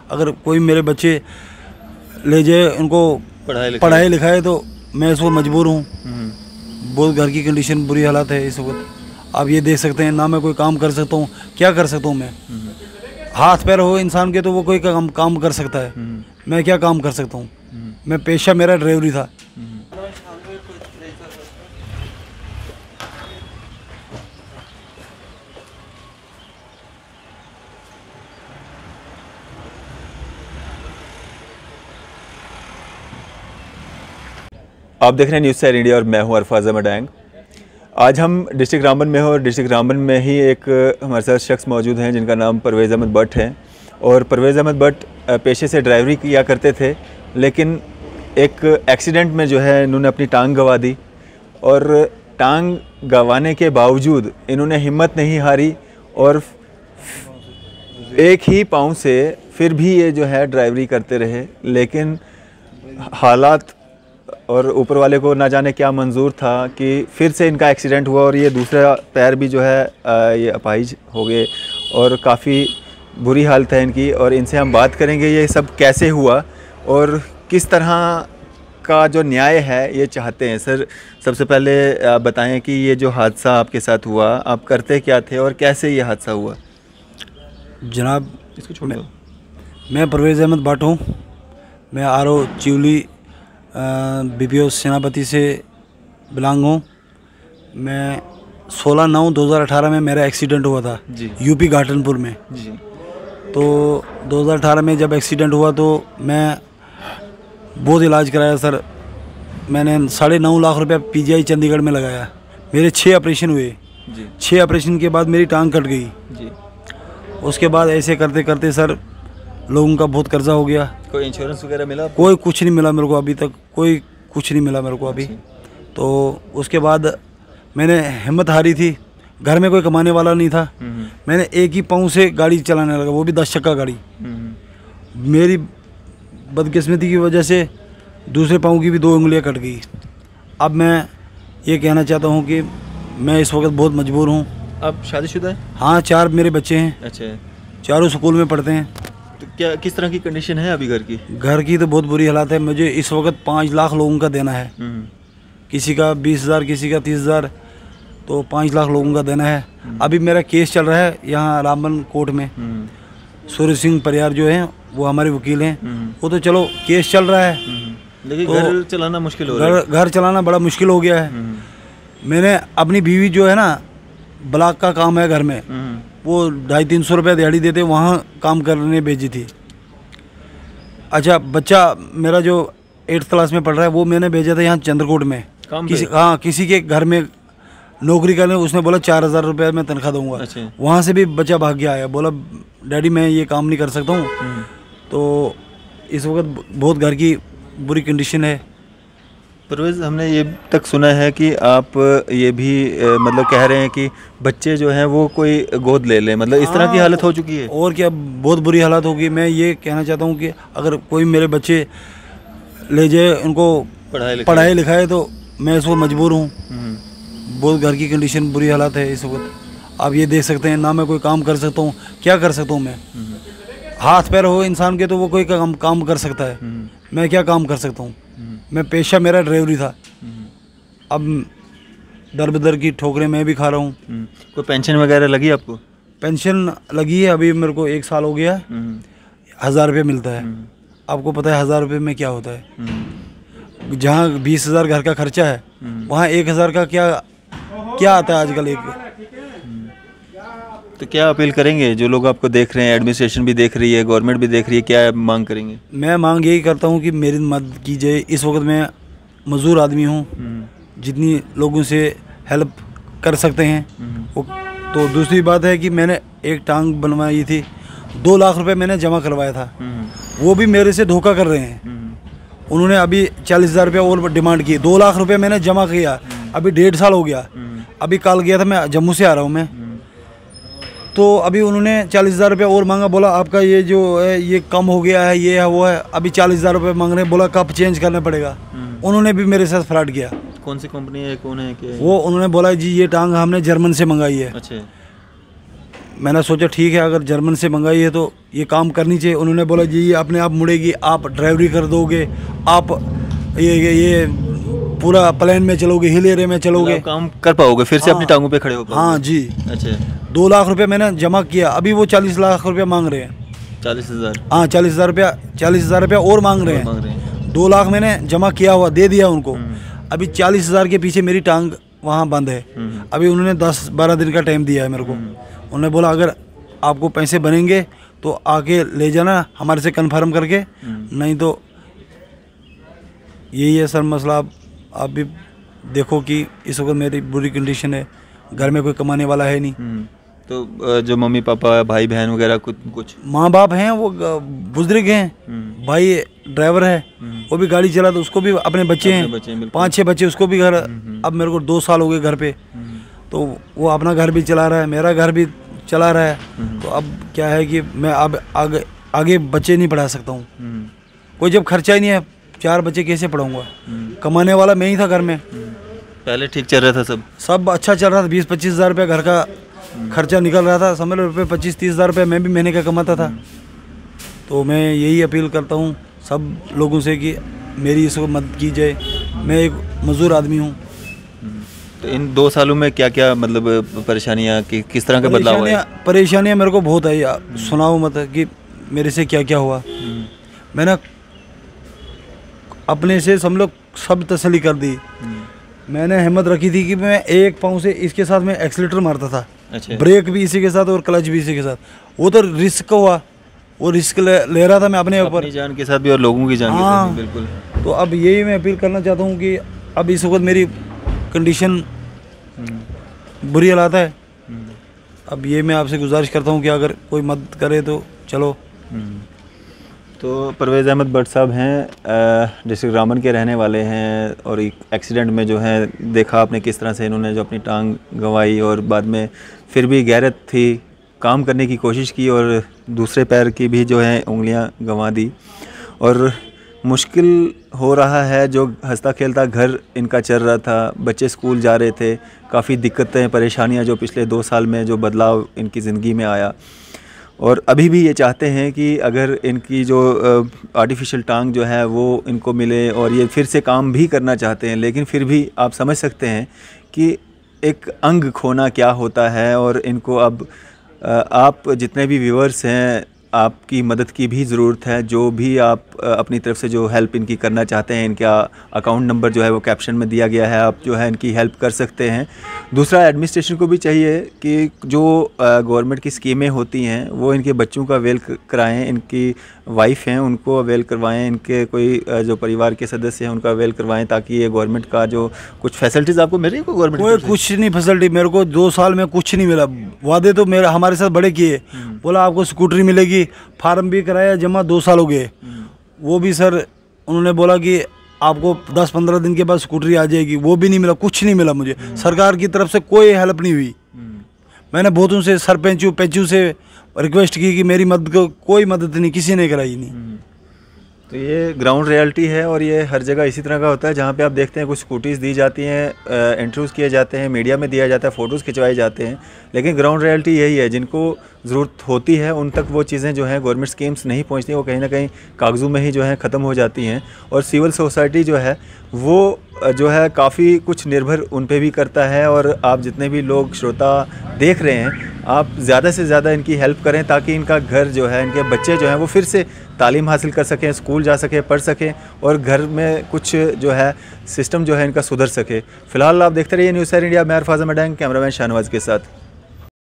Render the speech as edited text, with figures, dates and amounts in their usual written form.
अगर कोई मेरे बच्चे ले जाए, उनको पढ़ाई लिखाए, तो मैं इस वक्त मजबूर हूँ। बहुत घर की कंडीशन बुरी हालत है इस वक्त। आप ये देख सकते हैं, ना मैं कोई काम कर सकता हूँ। क्या कर सकता हूँ मैं? हाथ पैर हो इंसान के तो वो कोई काम कर सकता है। मैं क्या काम कर सकता हूँ? मैं पेशा मेरा ड्राइवरी था। आप देख रहे हैं न्यूज़ सैर इंडिया और मैं हूं अरफाज अहमद डैंग। आज हम डिस्ट्रिक्ट रामबन में हैं और डिस्ट्रिक्ट रामबन में ही एक हमारे साथ शख्स मौजूद हैं जिनका नाम परवेज़ अहमद भट्ट है। और परवेज़ अहमद भट्ट पेशे से ड्राइवरी किया करते थे, लेकिन एक एक्सीडेंट में जो है इन्होंने अपनी टांग गंवा दी। और टांग गंवाने के बावजूद इन्होंने हिम्मत नहीं हारी और एक ही पाँव से फिर भी ये जो है ड्राइवरी करते रहे। लेकिन हालात और ऊपर वाले को ना जाने क्या मंजूर था कि फिर से इनका एक्सीडेंट हुआ और ये दूसरा पैर भी जो है ये अपाहिज हो गए और काफ़ी बुरी हालत है इनकी। और इनसे हम बात करेंगे ये सब कैसे हुआ और किस तरह का जो न्याय है ये चाहते हैं। सर, सबसे पहले आप बताएं कि ये जो हादसा आपके साथ हुआ, आप करते क्या थे और कैसे ये हादसा हुआ? जनाब, मैं परवेज़ अहमद भट्ट हूँ। मैं आरओ चिवली बीपीओ सेनापति से बिलोंग हूँ। मैं 16/9/2018 में मेरा एक्सीडेंट हुआ था जी। यूपी घाटनपुर में जी। तो 2018 में जब एक्सीडेंट हुआ तो मैं बहुत इलाज कराया सर। मैंने 9.5 लाख रुपया पीजीआई चंडीगढ़ में लगाया। मेरे 6 ऑपरेशन हुए जी। 6 ऑपरेशन के बाद मेरी टांग कट गई जी। उसके बाद ऐसे करते करते सर लोगों का बहुत कर्जा हो गया। कोई इंश्योरेंस वगैरह मिला? कोई कुछ नहीं मिला मेरे को अभी तक, कोई कुछ नहीं मिला मेरे को अभी। तो उसके बाद मैंने हिम्मत हारी थी। घर में कोई कमाने वाला नहीं था। मैंने एक ही पाँव से गाड़ी चलाने लगा, वो भी 10 चक्का गाड़ी। मेरी बदकिस्मती की वजह से दूसरे पाँव की भी 2 उंगलियां कट गई। अब मैं ये कहना चाहता हूँ कि मैं इस वक्त बहुत मजबूर हूँ। आप शादीशुदा हैं? हाँ, 4 मेरे बच्चे हैं। अच्छा। चारों स्कूल में पढ़ते हैं। तो क्या किस तरह की कंडीशन है अभी घर की? घर की तो बहुत बुरी हालत है। मुझे इस वक्त 5 लाख लोगों का देना है। किसी का 20,000, किसी का 30,000, तो 5 लाख लोगों का देना है। अभी मेरा केस चल रहा है यहाँ रामबन कोर्ट में। सूर्य सिंह परियार जो हैं वो हमारे वकील हैं। वो तो चलो केस चल रहा है, लेकिन तो घर चलाना मुश्किल हो रहा है। घर चलाना बड़ा मुश्किल हो गया है। मैंने अपनी बीवी जो है ना, ब्लॉक का काम है घर में, वो 250-300 रुपये दिहाड़ी देते, वहाँ काम करने भेजी थी। अच्छा, बच्चा मेरा जो 8th क्लास में पढ़ रहा है वो मैंने भेजा था यहाँ चंद्रकोट में किसी के घर में नौकरी करने। उसने बोला 4,000 रुपये मैं तनख्वाह दूंगा। अच्छा। वहाँ से भी बच्चा भाग गया आया, बोला डैडी मैं ये काम नहीं कर सकता हूँ। तो इस वक्त बहुत घर की बुरी कंडीशन है। परवेज़, हमने ये तक सुना है कि आप ये भी मतलब कह रहे हैं कि बच्चे जो हैं वो कोई गोद ले लें, मतलब इस तरह की हालत हो चुकी है। और क्या, बहुत बुरी हालत होगी। मैं ये कहना चाहता हूँ कि अगर कोई मेरे बच्चे ले जाए, उनको पढ़ाई लिखाए, तो मैं इसको मजबूर हूँ। बहुत घर की कंडीशन बुरी हालत है इस वक्त। आप ये देख सकते हैं, ना मैं कोई काम कर सकता हूँ। क्या कर सकता हूँ मैं? हाथ पैर हो इंसान के तो वो कोई काम कर सकता है। मैं क्या काम कर सकता हूँ? मैं पेशा मेरा ड्राइवरी था। अब दर बदर की ठोकरें मैं भी खा रहा हूँ। कोई पेंशन वगैरह लगी आपको? पेंशन लगी है, अभी मेरे को 1 साल हो गया। 1,000 रुपये मिलता है। आपको पता है 1,000 रुपये में क्या होता है? जहाँ 20,000 घर का खर्चा है, वहाँ 1,000 का क्या आता है आजकल एक। तो क्या अपील करेंगे जो लोग आपको देख रहे हैं? एडमिनिस्ट्रेशन भी देख रही है, गवर्नमेंट भी देख रही है, क्या मांग करेंगे? मैं मांग यही करता हूँ कि मेरी मदद की जाए। इस वक्त मैं मजदूर आदमी हूँ, जितनी लोगों से हेल्प कर सकते हैं। तो दूसरी बात है कि मैंने एक टांग बनवाई थी, 2 लाख रुपए मैंने जमा करवाया था। वो भी मेरे से धोखा कर रहे हैं। उन्होंने अभी 40,000 रुपये और डिमांड की। 2 लाख रुपये मैंने जमा किया, अभी 1.5 साल हो गया। अभी कल गया था, मैं जम्मू से आ रहा हूँ मैं, तो अभी उन्होंने 40,000 रुपये और मांगा। बोला आपका ये जो है ये कम हो गया है, ये है वो है। अभी 40,000 रुपये मांग रहे हैं। बोला कब चेंज करना पड़ेगा। उन्होंने भी मेरे साथ फ्रॉड किया। कौन सी कंपनी है, कौन है, क्या है? वो उन्होंने बोला जी ये टांग हमने जर्मन से मंगाई है। अच्छा। मैंने सोचा ठीक है, अगर जर्मन से मंगाई है तो ये काम करनी चाहिए। उन्होंने बोला जी ये अपने आप मुड़ेगी, आप ड्राइवरी कर दोगे, आप ये पूरा प्लेन में चलोगे, हिल एरिया में चलोगे, आप काम कर पाओगे, फिर से अपनी टांगों पे खड़े हो पाओगे। हाँ जी। अच्छा, 2 लाख रुपये मैंने जमा किया, अभी वो 40 लाख रुपये मांग रहे हैं। 40,000? हाँ 40,000 रुपया, 40,000 रुपया और मांग रहे हैं। 2 लाख मैंने जमा किया हुआ, दे दिया उनको। अभी 40,000 के पीछे मेरी टांग वहाँ बंद है। अभी उन्होंने 10-12 दिन का टाइम दिया है मेरे को। उन्होंने बोला अगर आपको पैसे बनेंगे तो आके ले जाना हमारे से कन्फर्म करके, नहीं तो यही है सर मसला। आप भी देखो कि इस वक्त मेरी बुरी कंडीशन है, घर में कोई कमाने वाला है नहीं। तो जो मम्मी पापा भाई बहन वगैरह कुछ माँ बाप हैं वो बुजुर्ग हैं, भाई ड्राइवर है, वो भी गाड़ी चला, तो उसको भी अपने बच्चे हैं, 5-6 बच्चे, उसको भी घर। अब मेरे को 2 साल हो गए घर पे, तो वो अपना घर भी चला रहा है, मेरा घर भी चला रहा है। तो अब क्या है कि मैं अब आगे बच्चे नहीं पढ़ा सकता हूँ। कोई जब खर्चा ही नहीं है, 4 बच्चे कैसे पढ़ाऊँगा? कमाने वाला मैं ही था घर में। पहले ठीक चल रहा था, सब अच्छा चल रहा था। 20-25 हज़ार रुपये घर का खर्चा निकल रहा था, समझ लो। 25-30 हज़ार रुपये मैं भी महीने का कमाता था। तो मैं यही अपील करता हूँ सब लोगों से कि मेरी इसको मदद की जाए। मैं एक मजदूर आदमी हूँ। तो इन 2 सालों में क्या क्या मतलब परेशानियाँ, किस तरह का बदलाव है? परेशानियाँ मेरे को बहुत आई। सुनाओ मत कि मेरे से क्या क्या हुआ। मैंने अपने से सब तसल्ली कर दी। मैंने हिम्मत रखी थी कि मैं एक पाँव से इसके साथ मैं एक्सीलेटर मारता था। अच्छा। ब्रेक भी इसी के साथ और क्लच भी इसी के साथ। वो तो रिस्क हुआ, वो रिस्क ले रहा था मैं अपने ऊपर, अपनी जान के साथ भी और लोगों की जान के साथ भी। बिल्कुल। तो अब यही मैं अपील करना चाहता हूँ कि अब इस वक्त मेरी कंडीशन बुरी हालात है। अब ये मैं आपसे गुजारिश करता हूँ कि अगर कोई मदद करे तो चलो। तो परवेज़ अहमद भट्ट साहब हैं, डिस्ट्रिक्ट रामबन के रहने वाले हैं, और एक एक्सीडेंट में जो है देखा आपने किस तरह से इन्होंने जो अपनी टांग गंवाई, और बाद में फिर भी गैरत थी, काम करने की कोशिश की, और दूसरे पैर की भी जो है उंगलियां गंवा दी। और मुश्किल हो रहा है, जो हंसता खेलता घर इनका चल रहा था, बच्चे स्कूल जा रहे थे, काफ़ी दिक्कतें परेशानियां जो पिछले 2 साल में जो बदलाव इनकी ज़िंदगी में आया। और अभी भी ये चाहते हैं कि अगर इनकी जो आर्टिफिशियल टांग जो है वो इनको मिले, और ये फिर से काम भी करना चाहते हैं। लेकिन फिर भी आप समझ सकते हैं कि एक अंग खोना क्या होता है। और इनको अब आप जितने भी व्यूअर्स हैं, आपकी मदद की भी ज़रूरत है। जो भी आप अपनी तरफ से जो हेल्प इनकी करना चाहते हैं, इनका अकाउंट नंबर जो है वो कैप्शन में दिया गया है, आप जो है इनकी हेल्प कर सकते हैं। दूसरा, एडमिनिस्ट्रेशन को भी चाहिए कि जो गवर्नमेंट की स्कीमें होती हैं वो इनके बच्चों का अवेल कराएं, इनकी वाइफ हैं उनको अवेल करवाएं, इनके कोई जो परिवार के सदस्य हैं उनका अवेल करवाएं, ताकि ये गवर्नमेंट का जो कुछ फैसिलिटीज़ आपको मिल रही है। गवर्नमेंट कोई कुछ नहीं फैसिलिटी मेरे को 2 साल में कुछ नहीं मिला। वादे तो मेरे हमारे साथ बड़े किए, बोला आपको स्कूटरी मिलेगी, फार्म भी कराया जमा, 2 साल हो गए। वो भी सर उन्होंने बोला कि आपको 10-15 दिन के बाद स्कूटरी आ जाएगी, वो भी नहीं मिला, कुछ नहीं मिला मुझे। सरकार की तरफ से कोई हेल्प नहीं हुई। मैंने बहुतों से, सरपंचों से रिक्वेस्ट की कि मेरी मदद को कोई मदद नहीं, किसी ने कराई नहीं। तो ये ग्राउंड रियलिटी है, और ये हर जगह इसी तरह का होता है, जहाँ पे आप देखते हैं कुछ स्कूटीज़ दी जाती हैं, इंटरव्यूज़ किए जाते हैं, मीडिया में दिया जाता है, फ़ोटोज़ खिंचवाए जाते हैं। लेकिन ग्राउंड रियलिटी यही है, जिनको ज़रूरत होती है उन तक वो चीज़ें जो हैं गवर्नमेंट स्कीम्स नहीं पहुँचती, वो कहीं ना कहीं कागज़ों में ही जो है ख़त्म हो जाती हैं। और सिविल सोसाइटी जो है वो जो है काफ़ी कुछ निर्भर उन पे भी करता है। और आप जितने भी लोग श्रोता देख रहे हैं, आप ज़्यादा से ज़्यादा इनकी हेल्प करें, ताकि इनका घर जो है, इनके बच्चे जो हैं वो फिर से तालीम हासिल कर सकें, स्कूल जा सकें, पढ़ सकें, और घर में कुछ जो है सिस्टम जो है इनका सुधर सके। फ़िलहाल आप देखते रहिए न्यूज़ इंडिया। मैं अरफाज़ अहमद, कैमरामैन शाहनवाज के साथ।